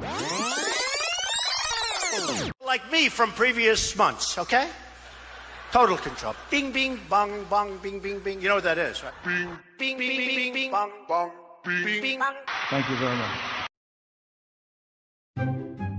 Like me from previous months, okay? Total control. Bing, bing, bong, bong, bing, bing, bing. You know what that is, right? Bing, bing, bing, bing, bing, bong, bong, bing, bing, bong. Thank you very much.